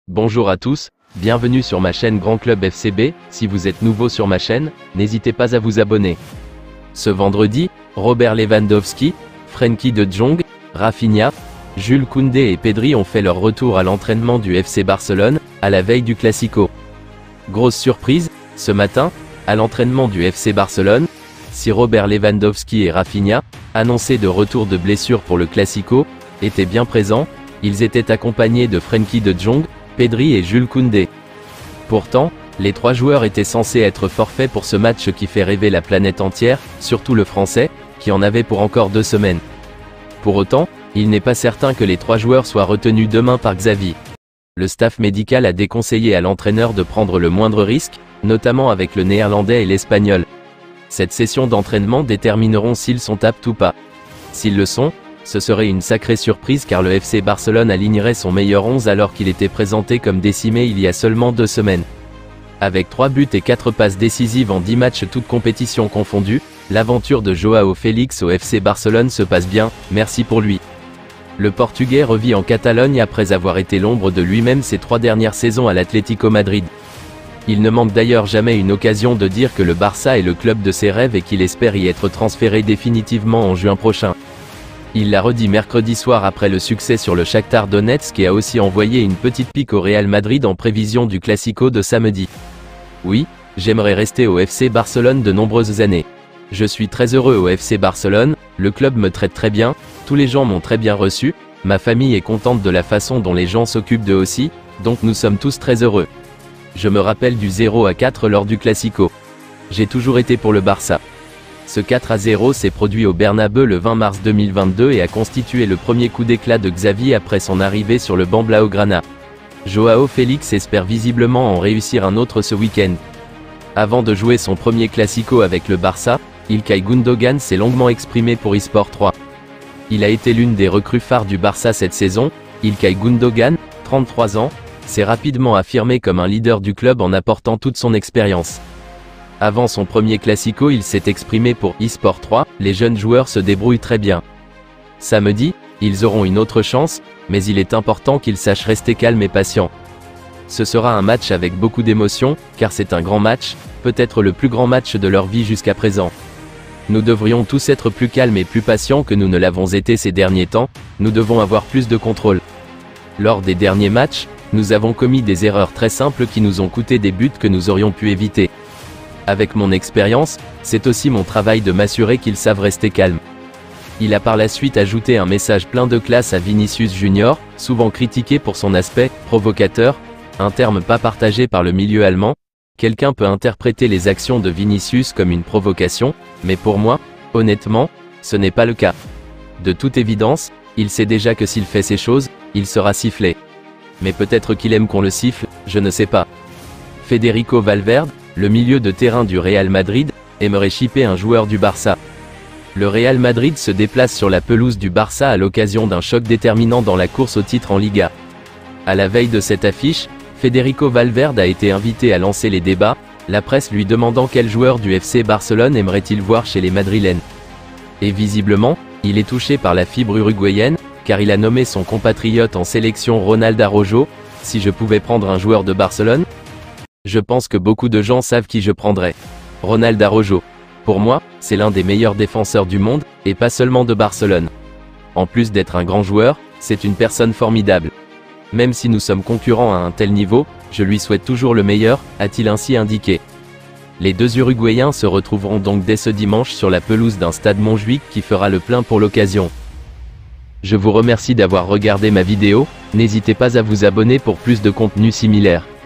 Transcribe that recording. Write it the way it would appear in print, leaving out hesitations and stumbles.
Bonjour à tous, bienvenue sur ma chaîne Grand Club FCB. Si vous êtes nouveau sur ma chaîne, n'hésitez pas à vous abonner. Ce vendredi, Robert Lewandowski, Frenkie de Jong, Rafinha, Jules Koundé et Pedri ont fait leur retour à l'entraînement du FC Barcelone, à la veille du Classico. Grosse surprise, ce matin, à l'entraînement du FC Barcelone, si Robert Lewandowski et Rafinha, annoncés de retour de blessure pour le Classico, étaient bien présents, ils étaient accompagnés de Frenkie de Jong, Pedri et Jules Koundé. Pourtant, les trois joueurs étaient censés être forfaits pour ce match qui fait rêver la planète entière, surtout le Français, qui en avait pour encore 2 semaines. Pour autant, il n'est pas certain que les trois joueurs soient retenus demain par Xavi. Le staff médical a déconseillé à l'entraîneur de prendre le moindre risque, notamment avec le néerlandais et l'espagnol. Cette session d'entraînement détermineront s'ils sont aptes ou pas. S'ils le sont, ce serait une sacrée surprise car le FC Barcelone alignerait son meilleur 11 alors qu'il était présenté comme décimé il y a seulement 2 semaines. Avec 3 buts et 4 passes décisives en 10 matchs toutes compétitions confondues, l'aventure de Joao Félix au FC Barcelone se passe bien, merci pour lui. Le Portugais revit en Catalogne après avoir été l'ombre de lui-même ces 3 dernières saisons à l'Atlético Madrid. Il ne manque d'ailleurs jamais une occasion de dire que le Barça est le club de ses rêves et qu'il espère y être transféré définitivement en juin prochain. Il l'a redit mercredi soir après le succès sur le Shakhtar Donetsk et a aussi envoyé une petite pique au Real Madrid en prévision du Classico de samedi. Oui, j'aimerais rester au FC Barcelone de nombreuses années. Je suis très heureux au FC Barcelone, le club me traite très bien, tous les gens m'ont très bien reçu, ma famille est contente de la façon dont les gens s'occupent d'eux aussi, donc nous sommes tous très heureux. Je me rappelle du 0-4 lors du Classico. J'ai toujours été pour le Barça. Ce 4-0 s'est produit au Bernabeu le 20 mars 2022 et a constitué le premier coup d'éclat de Xavi après son arrivée sur le banc blaugrana. Joao Félix espère visiblement en réussir un autre ce week-end. Avant de jouer son premier Classico avec le Barça, Ilkay Gundogan s'est longuement exprimé pour eSport 3. Il a été l'une des recrues phares du Barça cette saison. Ilkay Gundogan, 33 ans, s'est rapidement affirmé comme un leader du club en apportant toute son expérience. Avant son premier Classico, il s'est exprimé pour eSport 3, les jeunes joueurs se débrouillent très bien. Samedi, ils auront une autre chance, mais il est important qu'ils sachent rester calmes et patients. Ce sera un match avec beaucoup d'émotion, car c'est un grand match, peut-être le plus grand match de leur vie jusqu'à présent. Nous devrions tous être plus calmes et plus patients que nous ne l'avons été ces derniers temps, nous devons avoir plus de contrôle. Lors des derniers matchs, nous avons commis des erreurs très simples qui nous ont coûté des buts que nous aurions pu éviter. Avec mon expérience, c'est aussi mon travail de m'assurer qu'ils savent rester calmes. Il a par la suite ajouté un message plein de classe à Vinicius Junior, souvent critiqué pour son aspect « provocateur », un terme pas partagé par le milieu allemand. Quelqu'un peut interpréter les actions de Vinicius comme une provocation, mais pour moi, honnêtement, ce n'est pas le cas. De toute évidence, il sait déjà que s'il fait ces choses, il sera sifflé. Mais peut-être qu'il aime qu'on le siffle, je ne sais pas. Federico Valverde, le milieu de terrain du Real Madrid, aimerait chipper un joueur du Barça. Le Real Madrid se déplace sur la pelouse du Barça à l'occasion d'un choc déterminant dans la course au titre en Liga. À la veille de cette affiche, Federico Valverde a été invité à lancer les débats, la presse lui demandant quel joueur du FC Barcelone aimerait-il voir chez les Madrilènes. Et visiblement, il est touché par la fibre uruguayenne, car il a nommé son compatriote en sélection Ronald Araujo. Si je pouvais prendre un joueur de Barcelone, je pense que beaucoup de gens savent qui je prendrais. Ronald Araujo. Pour moi, c'est l'un des meilleurs défenseurs du monde, et pas seulement de Barcelone. En plus d'être un grand joueur, c'est une personne formidable. Même si nous sommes concurrents à un tel niveau, je lui souhaite toujours le meilleur, a-t-il ainsi indiqué. Les deux Uruguayens se retrouveront donc dès ce dimanche sur la pelouse d'un stade Montjuïc qui fera le plein pour l'occasion. Je vous remercie d'avoir regardé ma vidéo, n'hésitez pas à vous abonner pour plus de contenu similaire.